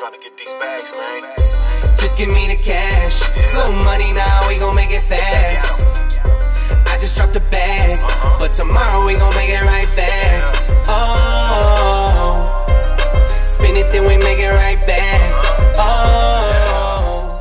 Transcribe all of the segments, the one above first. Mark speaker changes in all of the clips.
Speaker 1: Trying to get these bags, man.
Speaker 2: Just give me the cash. Slow money now, we gon' make it fast. I just dropped a bag, but tomorrow we gon' make it right back. Oh, spin it, then we make it right back. Oh.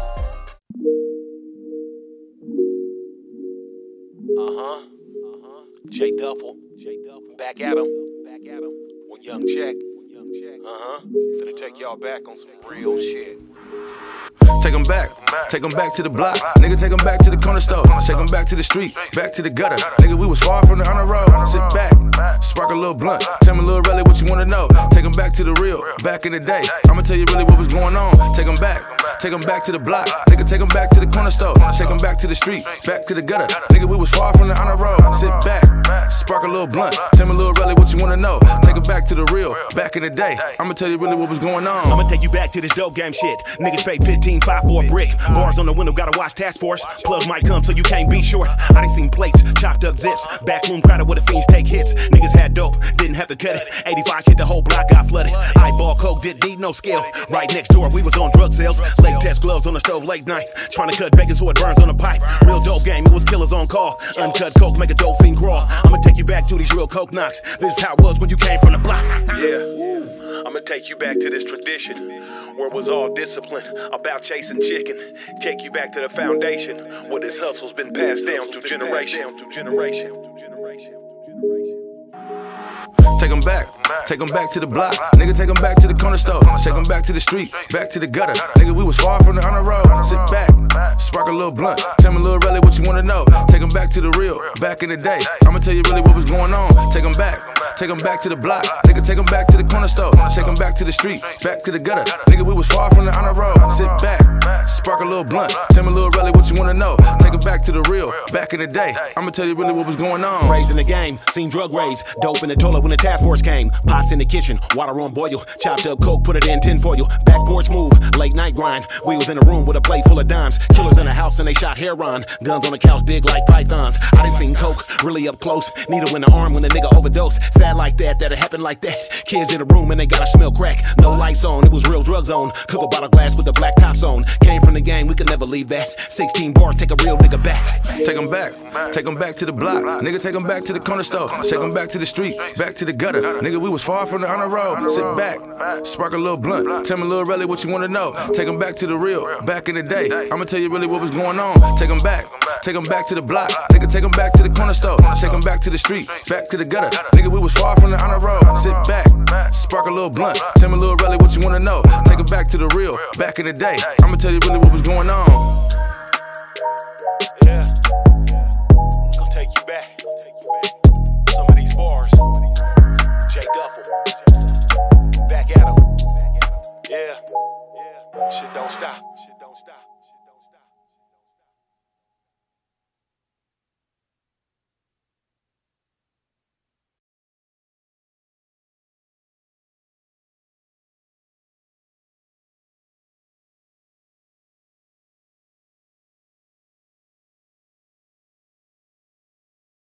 Speaker 1: J Duffel. Back at him. With Young Jack. Finna take y'all back on some real shit.
Speaker 3: Take them back to the block. Nigga, take them back to the corner store. Take them back to the street, back to the gutter. Nigga, we was far from the honor road. Sit back, spark a little blunt. Tell me, little Relly, what you wanna know. Take them back to the real, back in the day. I'ma tell you really what was going on. Take them back to the block. Nigga, take them back to the corner store. Take them back to the street, back to the gutter. Nigga, we was far from the honor road. Sit back, spark a little blunt. Tell me, little Relly, what you wanna know. Take them back to the real, back in the day. I'ma tell you really what was going on.
Speaker 4: I'ma take you back to this dope game shit. Niggas paid 15.5 for a brick. Bars on the window, gotta watch task force. Plugs might come so you can't be short. I done seen plates, chopped up zips. Back room crowded where the fiends take hits. Niggas had dope, didn't have to cut it. 85 shit, the whole block got flooded. Eyeball coke, didn't need no scale. Right next door, we was on drug sales. Latex gloves on the stove late night. Trying to cut bacon so it burns on the pipe. Real dope game, it was killers on call. Uncut coke, make a dope fiend crawl. I'ma take you back to these real coke knocks. This is how it was when you came from the block.
Speaker 1: Yeah, I'ma take you back to this tradition where it was all discipline about chasing chicken. Take you back to the foundation where this hustle's been passed down through generation.
Speaker 3: Take them back to the block. Nigga, take them back to the corner store. Take them back to the street, back to the gutter. Nigga, we was far from the honor road. Sit back, spark a little blunt. Tell me, little Relly, what you wanna know. Take them back to the real, back in the day. I'ma tell you really what was going on. Take them back to the block. Nigga, take them back to the corner store. Take them back to the street, back to the gutter. Nigga, we was far from the honor road. Sit back, spark a little blunt. Tell me, little Relly, what you wanna know. Take them back to the real, back in the day. I'ma tell you really what was going on.
Speaker 4: Raised in the game, seen drug raids. Dope in the toilet when the task force came. Pots in the kitchen, water on boil. Chopped up coke, put it in tin foil. Back porch move, late night grind. We was in a room with a plate full of dimes. Killers in the house and they shot heroin. Guns on the couch, big like pythons. I done seen coke, really up close. Needle in the arm when the nigga overdose. Sad like that it happened like that. Kids in the room and they gotta smell crack. No lights on, it was real drug zone. Cook a bottle glass with the black tops on. Came from the game, we could never leave that. 16 bars, take a real nigga back.
Speaker 3: Take them back to the block. Nigga, take them back to the corner store. Take them back to the street, back to the gutter. Nigga, we was far from the honor road. Sit back, spark a little blunt. Tell me, little Relly, what you wanna know. Take them back to the real, back in the day. I'ma tell you really what was going on. Take them back to the block. Nigga, take them back to the corner store. Take them back to the street, back to the gutter. Nigga, we was far from the honor road. Sit back, spark a little blunt. Tell me, little Relly, what you wanna know. Take them back to the real, back in the day. I'ma tell you really what was going on.